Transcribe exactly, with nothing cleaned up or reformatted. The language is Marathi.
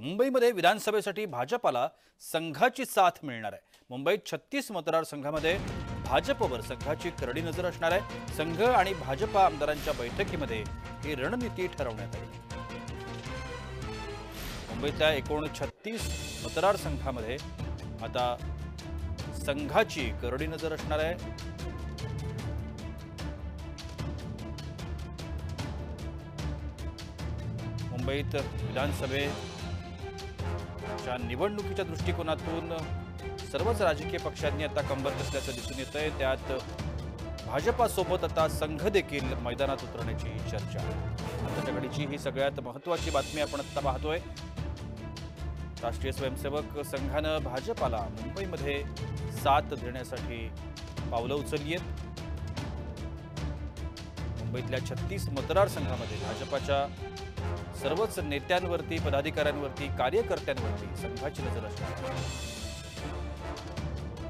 मुंबईमध्ये विधानसभेसाठी भाजपाला संघाची साथ मिळणार आहे। मुंबईत छत्तीस मतदारसंघामध्ये भाजपवर संघाची करडी नजर असणार आहे। संघ आणि भाजपा आमदारांच्या बैठकीमध्ये ही रणनीती ठरवण्यात आली। मुंबईतल्या एकूण छत्तीस मतदारसंघामध्ये आता संघाची करडी नजर असणार आहे। मुंबईत विधानसभेच्या निवडणुकीच्या दृष्टिकोनातून सर्वच राजकीय पक्षांनी आता कंबर कसल्याचं दिसून येतंय। त्यात भाजपासोबत आता संघ देखील मैदानात उतरण्याची चर्चा आहे। आताच्या घडीची ही सगळ्यात महत्त्वाची बातमी आपण आता पाहतोय। राष्ट्रीय स्वयंसेवक संघानं भाजपाला मुंबईमध्ये साथ देण्यासाठी पावलं उचलली आहेत। मुंबईतल्या छत्तीस मतदारसंघामध्ये भाजपाच्या सर्वच नेत्यांवरती, पदाधिकाऱ्यांवरती, कार्यकर्त्यांवरती संघाची नजर असणार आहे।